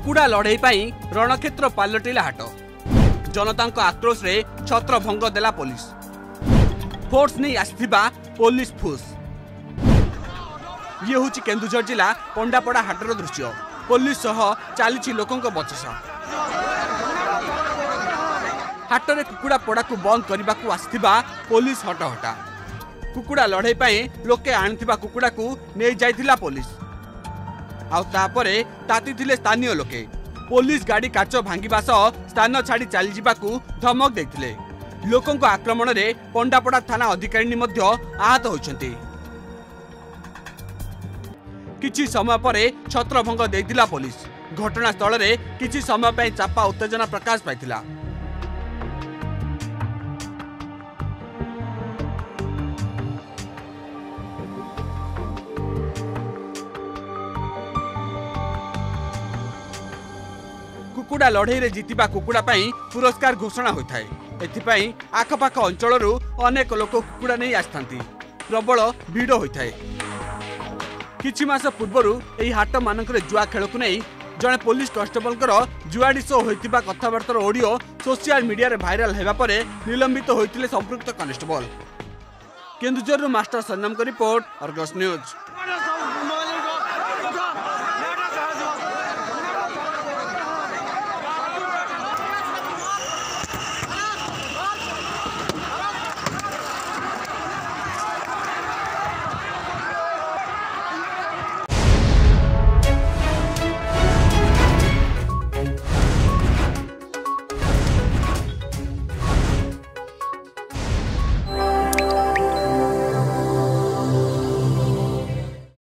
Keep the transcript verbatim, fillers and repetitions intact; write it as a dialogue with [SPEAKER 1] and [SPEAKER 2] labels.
[SPEAKER 1] कुकुड़ा लड़ई पाई रणक्षेत्र पालटिला हाट। जनता आक्रोश रे छत्रभंग देला पुलिस। फोर्स नहीं आसिथिबा पुलिस फुस। ये हूँ केन्दुझर जिला पंडापड़ा हाटर दृश्य। पुलिस सह चली लोकों बचसा। हाटरे कुकुड़ा पोड़ा को बंद करने को आसिथिबा पुलिस हटहटा। कुकुड़ा लड़ई पाई लोके आनिथिबा कुकुड़ा को नहीं जाइथिला पुलिस। आउ तापरे ताती थिले स्थानीय लोके। पुलिस गाड़ी काच भांगिबा सह स्थान छाड़ी चली जावाकू धमक देथिले। लोकों आक्रमण रे पंडापड़ा थाना अधिकारी मध्य आहत होइछन्ति। किछि समय परे छत्रभंग देथिला पुलिस। घटनास्थल रे किछि समय पई चापा उत्तेजना प्रकाश पाइथिला। कुकुड़ा लड़ई रे जीतिबा कुकुड़ा पाई पुरस्कार घोषणा होता है। एथिपाई आखपाख अंचल अनेक लोक कुकुड़ा नहीं आसथांती। प्रबल भिड़ होता है। किछि मास पूर्वर एही हाट मानक जुआ खेल को नहीं जड़े पुलिस कांस्टेबल जुआड़ी शो होता कथबार्तार ऑडियो सोशल मीडिया रे भाइराल हेबा परे निलंबित होइतिले संपृक्त कांस्टेबल। केन्दुझर मास्टर सन्नाम को रिपोर्ट, अर्गस न्यूज।